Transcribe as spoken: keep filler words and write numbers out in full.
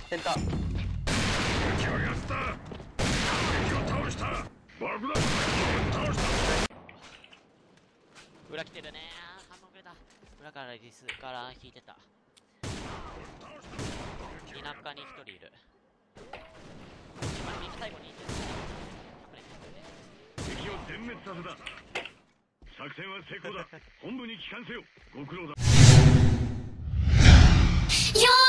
センター。 敵はやった。敵を倒した。爆弾を倒した。 裏来てるねー。半分くれた。裏からリスから引いてた。田舎に一人いる。今右最後にいる。 敵を全滅させた。作戦は成功だ。本部に帰還せよ。ご苦労だ。